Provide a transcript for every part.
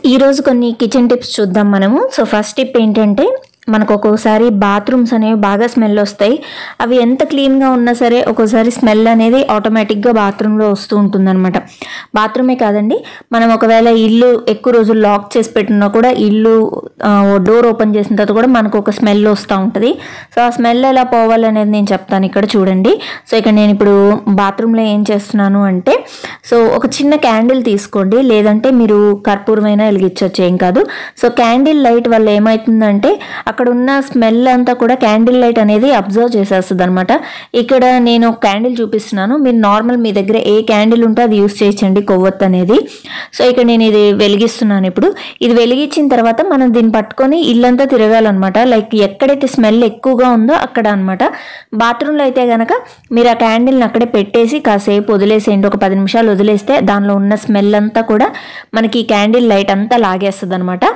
ఈ రోజు కొన్ని కిచెన్ టిప్స్ చూద్దాం మనము. సో ఫస్ట్ టిప్ ఏంటంటే మనకు ఒక్కోసారి బాత్రూమ్స్ అనేవి బాగా స్మెల్ వస్తాయి. అవి ఎంత క్లీన్గా ఉన్నా సరే ఒక్కోసారి స్మెల్ అనేది ఆటోమేటిక్గా బాత్రూంలో వస్తూ ఉంటుందన్నమాట. బాత్రూమే కాదండి, మనం ఒకవేళ ఇల్లు ఎక్కువ రోజులు లాక్ చేసి పెట్టినా కూడా ఇల్లు డోర్ ఓపెన్ చేసిన తర్వాత కూడా మనకు ఒక స్మెల్ వస్తూ ఉంటుంది. సో ఆ స్మెల్ ఎలా పోవాలనేది నేను చెప్తాను ఇక్కడ చూడండి. సో ఇక్కడ నేను ఇప్పుడు బాత్రూంలో ఏం చేస్తున్నాను అంటే, సో ఒక చిన్న క్యాండిల్ తీసుకోండి, లేదంటే మీరు కర్పూరమైనా వెలిగించవచ్చు, ఏం కాదు. సో క్యాండిల్ లైట్ వల్ల ఏమవుతుందంటే అక్కడ ఉన్న స్మెల్ అంతా కూడా క్యాండిల్ లైట్ అనేది అబ్జర్వ్ చేసేస్తుంది అనమాట. ఇక్కడ నేను క్యాండిల్ చూపిస్తున్నాను, మీరు నార్మల్ మీ దగ్గర ఏ క్యాండిల్ ఉంటే అది యూస్ చేయొచ్చండి, కొవ్వొత్తు అనేది. సో ఇక్కడ నేను ఇది వెలిగిస్తున్నాను. ఇప్పుడు ఇది వెలిగించిన తర్వాత మనం దీన్ని పట్టుకొని ఇల్లంతా తిరగాలన్నమాట. లైక్ ఎక్కడైతే స్మెల్ ఎక్కువగా ఉందో అక్కడ అనమాట. బాత్రూంలో అయితే కనుక మీరు ఆ క్యాండిల్ని అక్కడే పెట్టేసి కాసేపు వదిలేసేయండి, ఒక 10 నిమిషాలు వదిలేస్తే దానిలో ఉన్న స్మెల్ అంతా కూడా మనకి ఈ క్యాండిల్ లైట్ అంతా లాగేస్తుంది అనమాట.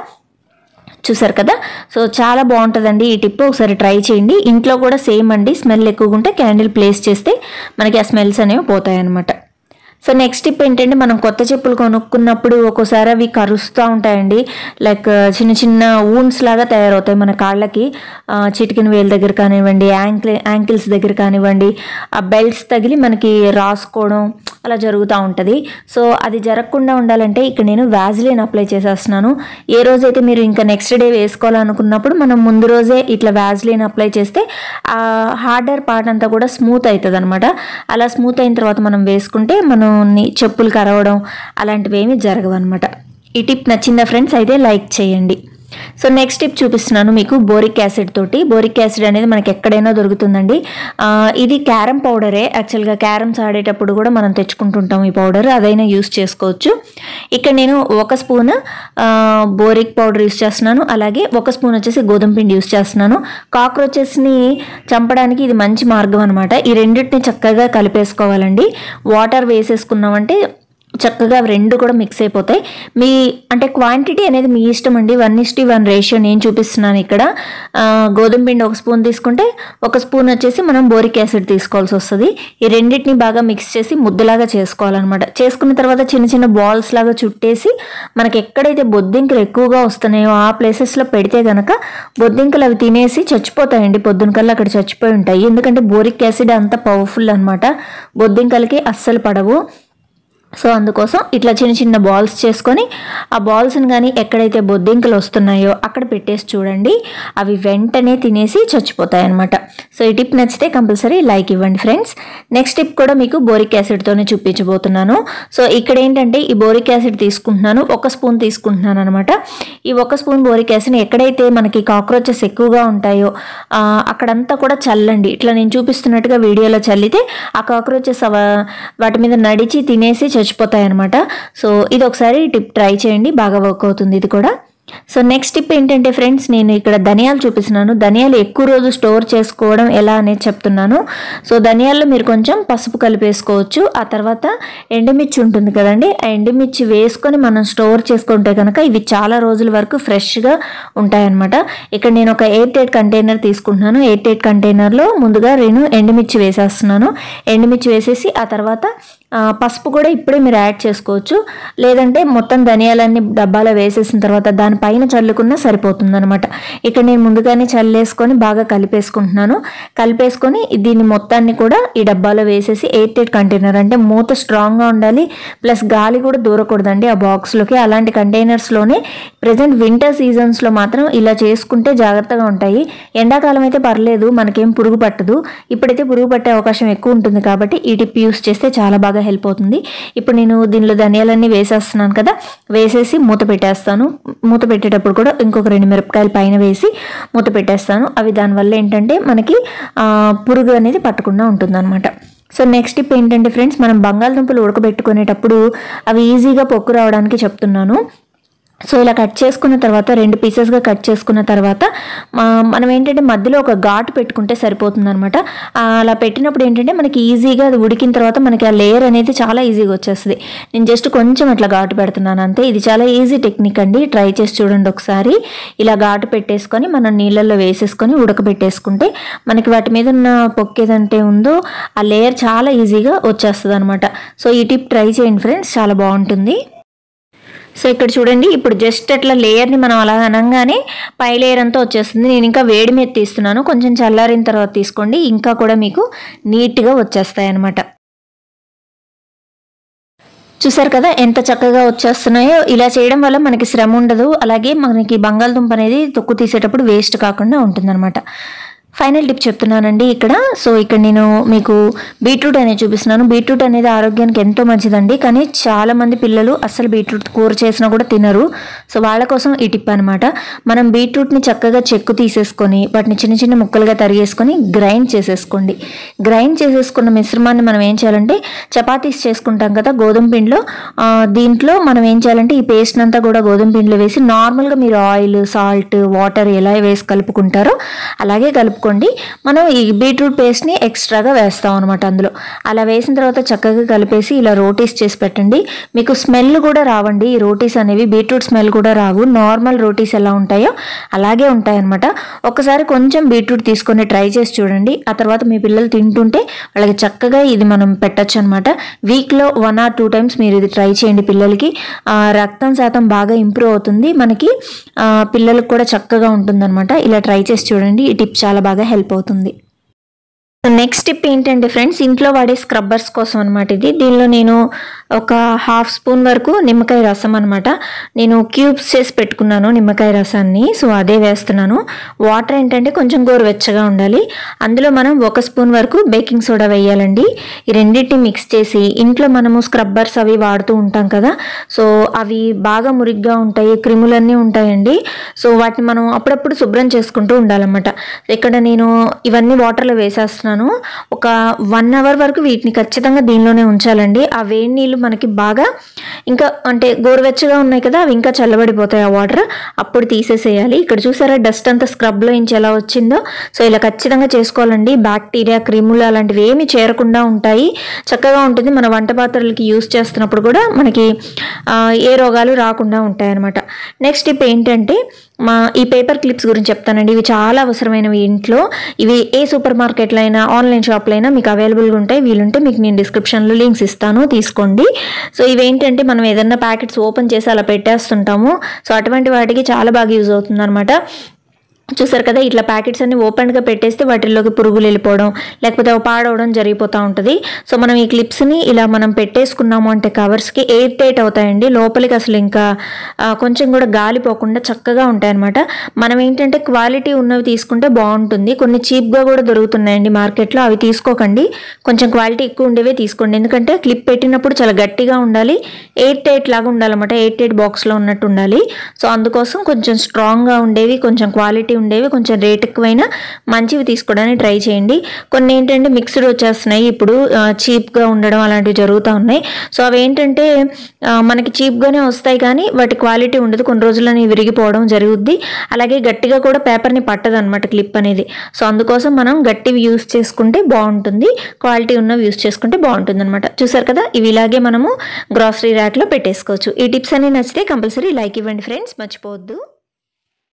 చూసారు కదా. సో చాలా బాగుంటుందండి ఈ టిప్, ఒకసారి ట్రై చేయండి. ఇంట్లో కూడా సేమ్ అండి, స్మెల్ ఎక్కువగా ఉంటే క్యాండిల్ ప్లేస్ చేస్తే మనకి ఆ స్మెల్స్ అనేవి పోతాయి అన్నమాట. సో నెక్స్ట్ టిప్ ఏంటంటే, మనం కొత్త చెప్పులు కొనుక్కున్నప్పుడు ఒక్కోసారి అవి కరుస్తూ ఉంటాయండి. లైక్ చిన్న చిన్న వూండ్స్ లాగా తయారవుతాయి మన కాళ్ళకి, చిటికిన వేలు దగ్గర కానివ్వండి, యాంకిల్స్ దగ్గర కానివ్వండి, ఆ బెల్ట్స్ తగిలి మనకి రాసుకోవడం అలా జరుగుతూ ఉంటుంది. సో అది జరగకుండా ఉండాలంటే ఇక్కడ నేను వ్యాజిలిన్ అప్లై చేసేస్తున్నాను. ఏ రోజైతే మీరు ఇంకా నెక్స్ట్ డే వేసుకోవాలనుకున్నప్పుడు మనం ముందు రోజే ఇట్లా వ్యాజిలిన్ అప్లై చేస్తే ఆ హార్డర్ పార్ట్ అంతా కూడా స్మూత్ అవుతుంది అనమాట. అలా స్మూత్ అయిన తర్వాత మనం వేసుకుంటే మనం చెప్పులు కరవడం అలాంటివి ఏమీ జరగవు అనమాట. ఈ టిప్ నచ్చిందా ఫ్రెండ్స్? అయితే లైక్ చేయండి. సో నెక్స్ట్ టిప్ చూపిస్తున్నాను మీకు బోరిక్ యాసిడ్ తోటి. బోరిక్ యాసిడ్ అనేది మనకి ఎక్కడైనా దొరుకుతుందండి. ఇది క్యారమ్ పౌడరే, యాక్చువల్గా క్యారమ్స్ ఆడేటప్పుడు కూడా మనం తెచ్చుకుంటుంటాం ఈ పౌడర్, అదైనా యూస్ చేసుకోవచ్చు. ఇక్కడ నేను 1 స్పూన్ బోరిక్ పౌడర్ యూస్ చేస్తున్నాను, అలాగే 1 స్పూన్ వచ్చేసి గోధుమ పిండి యూస్ చేస్తున్నాను. కాక్రోచెస్ని చంపడానికి ఇది మంచి మార్గం అనమాట. ఈ రెండింటిని చక్కగా కలిపేసుకోవాలండి. వాటర్ వేసేసుకున్నామంటే చక్కగా రెండు కూడా మిక్స్ అయిపోతాయి. మీ అంటే క్వాంటిటీ అనేది మీ ఇష్టం అండి. 1:1 రేషియో నేను చూపిస్తున్నాను ఇక్కడ. గోధుమ పిండి 1 స్పూన్ తీసుకుంటే 1 స్పూన్ వచ్చేసి మనం బోరిక్ యాసిడ్ తీసుకోవాల్సి వస్తుంది. ఈ రెండింటిని బాగా మిక్స్ చేసి ముద్దలాగా చేసుకోవాలన్నమాట. చేసుకున్న తర్వాత చిన్న చిన్న బాల్స్ లాగా చుట్టేసి మనకి ఎక్కడైతే బొద్దింకలు ఎక్కువగా వస్తున్నాయో ఆ ప్లేసెస్లో పెడితే కనుక బొద్దింకలు అవి తినేసి చచ్చిపోతాయండి. పొద్దునకల్లా అక్కడ చచ్చిపోయి ఉంటాయి, ఎందుకంటే బోరిక్ యాసిడ్ అంత పవర్ఫుల్ అనమాట, బొద్దింకలకి అస్సలు పడవు. సో అందుకోసం ఇట్లా చిన్న చిన్న బాల్స్ చేసుకొని ఆ బాల్స్ని కానీ ఎక్కడైతే బొద్దింకలు వస్తున్నాయో అక్కడ పెట్టేసి చూడండి, అవి వెంటనే తినేసి చచ్చిపోతాయి అన్నమాట. సో ఈ టిప్ నచ్చితే కంపల్సరీ లైక్ ఇవ్వండి ఫ్రెండ్స్. నెక్స్ట్ టిప్ కూడా మీకు బోరిక్ యాసిడ్తోనే చూపించబోతున్నాను. సో ఇక్కడ ఏంటంటే ఈ బోరిక్ యాసిడ్ తీసుకుంటున్నాను, 1 స్పూన్ తీసుకుంటున్నాను అనమాట. ఈ 1 స్పూన్ బోరిక్ యాసిడ్ ఎక్కడైతే మనకి కాక్రోచెస్ ఎక్కువగా ఉంటాయో అక్కడంతా కూడా చల్లండి. ఇట్లా నేను చూపిస్తున్నట్టుగా వీడియోలో చల్లితే ఆ కాక్రోచెస్ వాటి మీద నడిచి తినేసి చచ్చిపోతాయి అనమాట. సో ఇది ఒకసారి టిప్ ట్రై చేయండి, బాగా వర్క్ అవుతుంది ఇది కూడా. సో నెక్స్ట్ టిప్ ఏంటంటే ఫ్రెండ్స్, నేను ఇక్కడ ధనియాలు చూపిస్తున్నాను. ధనియాలు ఎక్కువ రోజు స్టోర్ చేసుకోవడం ఎలా అనేది చెప్తున్నాను. సో ధనియాల్లో మీరు కొంచెం పసుపు కలిపేసుకోవచ్చు. ఆ తర్వాత ఎండుమిర్చి ఉంటుంది కదండి, ఆ ఎండుమిర్చి వేసుకొని మనం స్టోర్ చేసుకుంటే కనుక ఇవి చాలా రోజుల వరకు ఫ్రెష్గా ఉంటాయన్నమాట. ఇక్కడ నేను ఒక 8 కంటైనర్ తీసుకుంటున్నాను. 8 కంటైనర్లో ముందుగా నేను ఎండుమిర్చి వేసేస్తున్నాను. ఎండుమిర్చి వేసేసి ఆ తర్వాత పసుపు కూడా ఇప్పుడే మీరు యాడ్ చేసుకోవచ్చు, లేదంటే మొత్తం ధనియాలన్నీ డబ్బాలో వేసేసిన తర్వాత దానిపైన చల్లుకున్నా సరిపోతుంది అనమాట. ఇక్కడ నేను ముందుగానే చల్లేసుకొని బాగా కలిపేసుకుంటున్నాను. కలిపేసుకొని దీన్ని మొత్తాన్ని కూడా ఈ డబ్బాలో వేసేసి 8 కంటైనర్ అంటే మూత స్ట్రాంగ్గా ఉండాలి, ప్లస్ గాలి కూడా దూరకూడదండి ఆ బాక్స్లోకి. అలాంటి కంటైనర్స్లోనే ప్రజెంట్ వింటర్ సీజన్స్లో మాత్రం ఇలా చేసుకుంటే జాగ్రత్తగా ఉంటాయి. ఎండాకాలం అయితే పర్లేదు, మనకేం పురుగు పట్టదు. ఇప్పుడైతే పురుగు పట్టే అవకాశం ఎక్కువ ఉంటుంది కాబట్టి ఈ టిప్ యూస్ చేస్తే చాలా బాగా హెల్ప్ అవుతుంది. ఇప్పుడు నేను దీనిలో ధనియాలన్నీ వేసేస్తున్నాను కదా, వేసేసి మూత పెట్టేస్తాను. మూత పెట్టేటప్పుడు కూడా ఇంకొక 2 మిరపకాయలు పైన వేసి మూత పెట్టేస్తాను. అవి దానివల్ల ఏంటంటే మనకి పురుగు అనేది పట్టకుండా ఉంటుందన్నమాట. సో నెక్స్ట్ టిప్ ఏంటంటే ఫ్రెండ్స్, మనం బంగాళదుంపలు ఉడకబెట్టుకునేటప్పుడు అవి ఈజీగా పొక్కు రావడానికి చెప్తున్నాను. సో ఇలా కట్ చేసుకున్న తర్వాత 2 పీసెస్గా కట్ చేసుకున్న తర్వాత మనం ఏంటంటే మధ్యలో ఒక ఘాటు పెట్టుకుంటే సరిపోతుంది అనమాట. అలా పెట్టినప్పుడు ఏంటంటే మనకి ఈజీగా అది ఉడికిన తర్వాత మనకి ఆ లేయర్ అనేది చాలా ఈజీగా వచ్చేస్తుంది. నేను జస్ట్ కొంచెం అట్లా ఘాటు పెడుతున్నాను అంతే. ఇది చాలా ఈజీ టెక్నిక్ అండి, ట్రై చేసి చూడండి ఒకసారి. ఇలా ఘాటు పెట్టేసుకొని మనం నీళ్ళల్లో వేసేసుకొని ఉడకబెట్టేసుకుంటే మనకి వాటి మీద ఉన్న పొక్కేదంటే ఉందో ఆ లేయర్ చాలా ఈజీగా వచ్చేస్తుంది అనమాట. సో ఈ టిప్ ట్రై చేయండి ఫ్రెండ్స్, చాలా బాగుంటుంది. సో ఇక్కడ చూడండి, ఇప్పుడు జస్ట్ అట్లా లేయర్ని మనం అలా అనగానే పై లేయర్ అంతా వచ్చేస్తుంది. నేను ఇంకా వేడి మీద తీస్తున్నాను, కొంచెం చల్లారిన తర్వాత తీసుకోండి, ఇంకా కూడా మీకు నీట్గా వచ్చేస్తాయి అన్నమాట. చూసారు కదా ఎంత చక్కగా వచ్చేస్తున్నాయో. ఇలా చేయడం వల్ల మనకి శ్రమ ఉండదు, అలాగే మనకి బంగాళదుంప అనేది తొక్కు తీసేటప్పుడు వేస్ట్ కాకుండా ఉంటుందన్నమాట. ఫైనల్ టిప్ చెప్తున్నానండి ఇక్కడ. సో ఇక్కడ నేను మీకు బీట్రూట్ అనేది చూపిస్తున్నాను. బీట్రూట్ అనేది ఆరోగ్యానికి ఎంతో మంచిదండి, కానీ చాలామంది పిల్లలు అసలు బీట్రూట్ కూర చేసినా కూడా తినరు. సో వాళ్ళ కోసం ఈ టిప్ అనమాట. మనం బీట్రూట్ని చక్కగా చెక్కు తీసేసుకొని వాటిని చిన్న చిన్న ముక్కలుగా తరిగేసుకొని గ్రైండ్ చేసేసుకోండి. గ్రైండ్ చేసేసుకున్న మిశ్రమాన్ని మనం ఏం చేయాలంటే చపాతీస్ చేసుకుంటాం కదా గోధుమ పిండిలో, దీంట్లో మనం ఏం చేయాలంటే ఈ పేస్ట్ అంతా కూడా గోధుమ పిండిలో వేసి నార్మల్గా మీరు ఆయిల్, సాల్ట్, వాటర్ ఎలా వేసి కలుపుకుంటారో అలాగే కలుపుకోండి. మనం ఈ బీట్రూట్ పేస్ట్ని ఎక్స్ట్రాగా వేస్తాం అనమాట అందులో. అలా వేసిన తర్వాత చక్కగా కలిపేసి ఇలా రోటీస్ చేసి పెట్టండి. మీకు స్మెల్ కూడా రావండి ఈ రోటీస్ అనేవి, బీట్రూట్ స్మెల్ కూడా రావు. నార్మల్ రోటీస్ ఎలా ఉంటాయో అలాగే ఉంటాయన్నమాట. ఒకసారి కొంచెం బీట్రూట్ తీసుకొని ట్రై చేసి చూడండి. ఆ తర్వాత మీ పిల్లలు తింటుంటే వాళ్ళకి చక్కగా ఇది మనం పెట్టచ్చు అనమాట. వీక్లో 1 or 2 times మీరు ఇది ట్రై చేయండి పిల్లలకి. రక్తం శాతం బాగా ఇంప్రూవ్ అవుతుంది, మనకి పిల్లలకు కూడా చక్కగా ఉంటుందన్నమాట. ఇలా ట్రై చేసి చూడండి, ఈ టిప్ చాలా బాగా హెల్ప్ అవుతుంది. నెక్స్ట్ టిప్ ఏంటంటే ఫ్రెండ్స్, ఇంట్లో వాడే స్క్రబ్బర్స్ కోసం అనమాట ఇది. దీనిలో నేను ఒక 1/2 స్పూన్ వరకు నిమ్మకాయ రసం అనమాట, నేను క్యూబ్స్ చేసి పెట్టుకున్నాను నిమ్మకాయ రసాన్ని. సో అదే వేస్తున్నాను. వాటర్ ఏంటంటే కొంచెం గోరువెచ్చగా ఉండాలి. అందులో మనం 1 స్పూన్ వరకు బేకింగ్ సోడా వేయాలండి. ఈ రెండింటిని మిక్స్ చేసి, ఇంట్లో మనము స్క్రబ్బర్స్ అవి వాడుతూ ఉంటాం కదా, సో అవి బాగా మురిగ్గా ఉంటాయి, క్రిములన్నీ ఉంటాయండి. సో వాటిని మనం అప్పుడప్పుడు శుభ్రం చేసుకుంటూ ఉండాలన్నమాట. ఇక్కడ నేను ఇవన్నీ వాటర్లో వేసేస్తున్నాను. ఒక 1 hour వరకు వీటిని ఖచ్చితంగా దీనిలోనే ఉంచాలండి. ఆ వేడి నీళ్ళు మనకి బాగా ఇంకా అంటే గోరువెచ్చగా ఉన్నాయి కదా, అవి ఇంకా చల్లబడిపోతాయి ఆ వాటర్, అప్పుడు తీసేసేయాలి. ఇక్కడ చూసారా డస్ట్ అంతా స్క్రబ్లో నుంచి ఎలా వచ్చిందో. సో ఇలా ఖచ్చితంగా చేసుకోవాలండి. బ్యాక్టీరియా, క్రిములు అలాంటివి ఏమి చేరకుండా ఉంటాయి, చక్కగా ఉంటుంది. మన వంట పాత్రలకి యూస్ చేస్తున్నప్పుడు కూడా మనకి ఏ రోగాలు రాకుండా ఉంటాయి అన్నమాట. నెక్స్ట్ టిప్ ఏంటంటే ఈ పేపర్ క్లిప్స్ గురించి చెప్తానండి. ఇవి చాలా అవసరమైనవి ఇంట్లో. ఇవి ఏ సూపర్ మార్కెట్లో అయినా ఆన్లైన్ షాప్లో అయినా మీకు అవైలబుల్గా ఉంటాయి. వీలుంటే మీకు నేను డిస్క్రిప్షన్లో లింక్స్ ఇస్తాను, తీసుకోండి. సో ఇవేంటంటే మనం ఏదైనా ప్యాకెట్స్ ఓపెన్ చేసి అలా పెట్టేస్తుంటాము. సో అటువంటి వాటికి చాలా బాగా యూజ్ అవుతుంది అనమాట. చూసారు కదా, ఇట్లా ప్యాకెట్స్ అన్ని ఓపెన్గా పెట్టేస్తే వాటిల్లోకి పురుగులు వెళ్ళిపోవడం లేకపోతే పాడవడం జరిగిపోతూ ఉంటుంది. సో మనం ఈ క్లిప్స్ని ఇలా మనం పెట్టేసుకున్నాము అంటే కవర్స్కి ఎయిర్ టైట్ అవుతాయండి, లోపలికి అసలు ఇంకా కొంచెం కూడా గాలి పోకుండా చక్కగా ఉంటాయన్నమాట. మనం ఏంటంటే క్వాలిటీ ఉన్నవి తీసుకుంటే బాగుంటుంది. కొన్ని చీప్గా కూడా దొరుకుతున్నాయండి మార్కెట్లో, అవి తీసుకోకండి. కొంచెం క్వాలిటీ ఎక్కువ ఉండేవే తీసుకోండి, ఎందుకంటే క్లిప్ పెట్టినప్పుడు చాలా గట్టిగా ఉండాలి, ఎయిర్ టైట్ లాగా ఉండాలన్నమాట, ఎయిర్ టైట్ బాక్స్లో ఉన్నట్టు ఉండాలి. సో అందుకోసం కొంచెం స్ట్రాంగ్గా ఉండేవి, కొంచెం క్వాలిటీ ఉండేవి, కొంచెం రేట్ ఎక్కువైనా మంచివి తీసుకోవడానికి ట్రై చేయండి. కొన్ని ఏంటంటే మిక్స్డ్ వచ్చేస్తున్నాయి ఇప్పుడు, చీప్గా ఉండడం అలాంటివి జరుగుతూ ఉన్నాయి. సో అవి ఏంటంటే మనకి చీప్గానే వస్తాయి కానీ వాటి క్వాలిటీ ఉండదు, కొన్ని రోజులని విరిగిపోవడం జరుగుద్ది. అలాగే గట్టిగా కూడా పేపర్ని పట్టదు అనమాట క్లిప్ అనేది. సో అందుకోసం మనం గట్టివి యూస్ చేసుకుంటే బాగుంటుంది, క్వాలిటీ ఉన్నవి యూస్ చేసుకుంటే బాగుంటుంది అనమాట. చూసారు కదా, ఇవి ఇలాగే మనము గ్రాసరీ ర్యాక్లో పెట్టేసుకోవచ్చు. ఈ టిప్స్ అన్ని నచ్చితే కంపల్సరీ లైక్ ఇవ్వండి ఫ్రెండ్స్, మర్చిపోవద్దు.